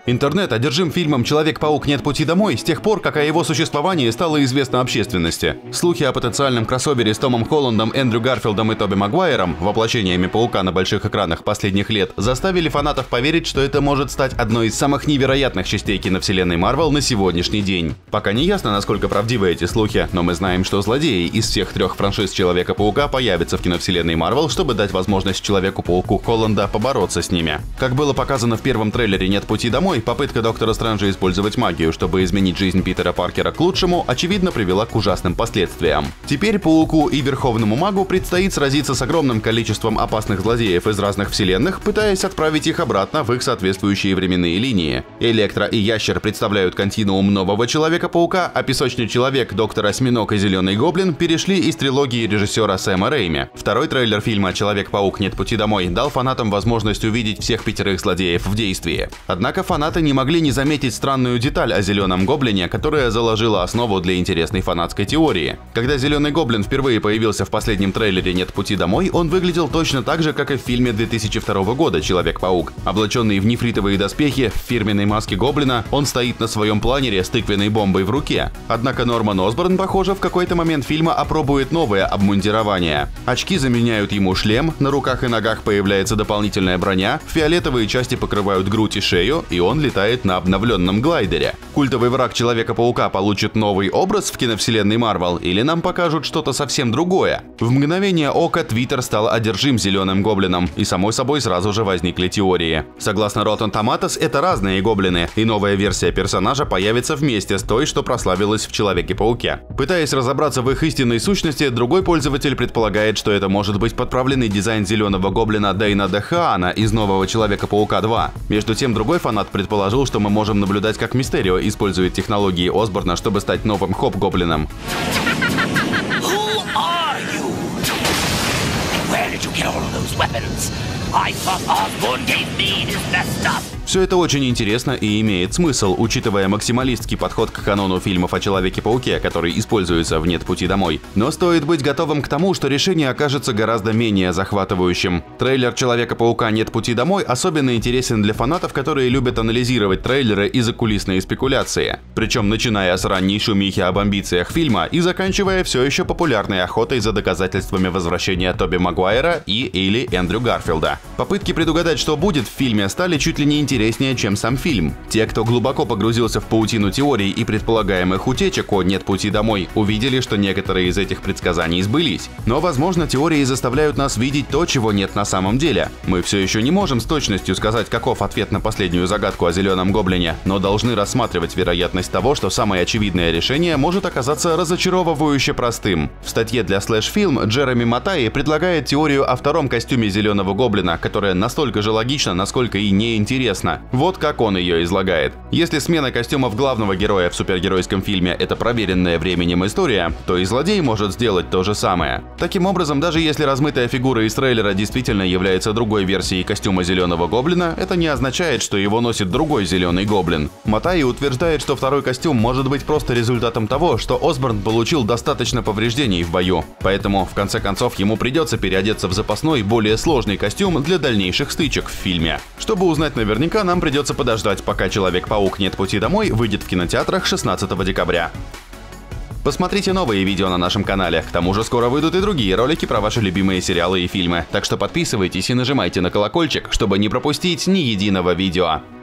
Интернет одержим фильмом «Человек-паук. Нет пути домой» с тех пор, как о его существовании стало известно общественности. Слухи о потенциальном кроссовере с Томом Холландом, Эндрю Гарфилдом и Тоби Магуайром, воплощениями паука на больших экранах последних лет, заставили фанатов поверить, что это может стать одной из самых невероятных частей киновселенной Марвел на сегодняшний день. Пока не ясно, насколько правдивы эти слухи, но мы знаем, что злодеи из всех трех франшиз Человека-паука появятся в киновселенной Марвел, чтобы дать возможность Человеку-пауку Холланда побороться с ними. Как было показано в первом трейлере «Нет пути домой», попытка Доктора Стрэнджа использовать магию, чтобы изменить жизнь Питера Паркера к лучшему, очевидно привела к ужасным последствиям. Теперь Пауку и Верховному Магу предстоит сразиться с огромным количеством опасных злодеев из разных вселенных, пытаясь отправить их обратно в их соответствующие временные линии. Электро и Ящер представляют континуум нового Человека-паука, а Песочный Человек, Доктор Осьминог и Зеленый Гоблин перешли из трилогии режиссера Сэма Рэйми. Второй трейлер фильма «Человек-паук. Нет пути домой» дал фанатам возможность увидеть всех пятерых злодеев в действии. Однако фанаты не могли не заметить странную деталь о Зеленом Гоблине, которая заложила основу для интересной фанатской теории. Когда Зеленый Гоблин впервые появился в последнем трейлере «Нет пути домой», он выглядел точно так же, как и в фильме 2002 года «Человек-паук». Облаченный в нефритовые доспехи, в фирменной маске Гоблина, он стоит на своем планере с тыквенной бомбой в руке. Однако Норман Осборн, похоже, в какой-то момент фильма опробует новое обмундирование. Очки заменяют ему шлем, на руках и ногах появляется дополнительная броня, фиолетовые части покрывают грудь и шею, и он летает на обновленном глайдере. Культовый враг Человека-паука получит новый образ в киновселенной Марвел или нам покажут что-то совсем другое? В мгновение ока Твиттер стал одержим Зеленым Гоблином, и самой собой сразу же возникли теории. Согласно Rotten Tomatoes, это разные гоблины, и новая версия персонажа появится вместе с той, что прославилась в Человеке-пауке. Пытаясь разобраться в их истинной сущности, другой пользователь предполагает, что это может быть подправленный дизайн Зеленого Гоблина Дэйна Дехаана из нового Человека-паука 2. Между тем, другой фанат предположил, что мы можем наблюдать, как Мистерио использует технологии Осборна, чтобы стать новым Хоп-гоблином. Все это очень интересно и имеет смысл, учитывая максималистский подход к канону фильмов о Человеке-пауке, который используется в «Нет пути домой». Но стоит быть готовым к тому, что решение окажется гораздо менее захватывающим. Трейлер Человека-паука «Нет пути домой» особенно интересен для фанатов, которые любят анализировать трейлеры и закулисные спекуляции. Причем начиная с ранней шумихи об амбициях фильма и заканчивая все еще популярной охотой за доказательствами возвращения Тоби Магуайра или Эндрю Гарфилда. Попытки предугадать, что будет в фильме, стали чуть ли не интереснее, чем сам фильм. Те, кто глубоко погрузился в паутину теорий и предполагаемых утечек о «Нет пути домой», увидели, что некоторые из этих предсказаний сбылись. Но, возможно, теории заставляют нас видеть то, чего нет на самом деле. Мы все еще не можем с точностью сказать, каков ответ на последнюю загадку о Зеленом Гоблине, но должны рассматривать вероятность того, что самое очевидное решение может оказаться разочаровывающе простым. В статье для Slash Film Джереми Матаи предлагает теорию о втором костюме Зеленого Гоблина, которая настолько же логична, насколько и неинтересна. Вот как он ее излагает. Если смена костюмов главного героя в супергеройском фильме — это проверенная временем история, то и злодей может сделать то же самое. Таким образом, даже если размытая фигура из трейлера действительно является другой версией костюма Зеленого Гоблина, это не означает, что его носит другой Зеленый Гоблин. Матаи утверждает, что второй костюм может быть просто результатом того, что Осборн получил достаточно повреждений в бою. Поэтому, в конце концов, ему придется переодеться в запасной, более сложный костюм для дальнейших стычек в фильме. Чтобы узнать наверняка, нам придется подождать, пока Человек-паук «Нет пути домой» выйдет в кинотеатрах 16 декабря. Посмотрите новые видео на нашем канале, к тому же скоро выйдут и другие ролики про ваши любимые сериалы и фильмы, так что подписывайтесь и нажимайте на колокольчик, чтобы не пропустить ни единого видео.